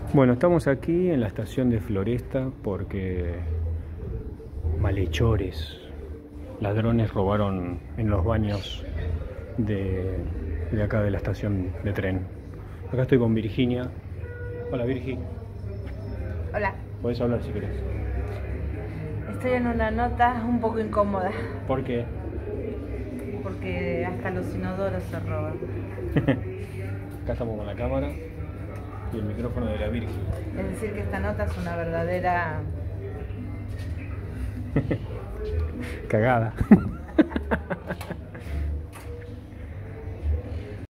Bueno, estamos aquí en la estación de Floresta porque malhechores, ladrones robaron en los baños de acá de la estación de tren. Acá estoy con Virginia. Hola Virgi, Hola, podés hablar si querés. estoy en una nota un poco incómoda ¿Por qué? porque hasta los inodoros se roban. Acá estamos con la cámara y el micrófono de la Virgi. Es decir, que esta nota es una verdadera Cagada.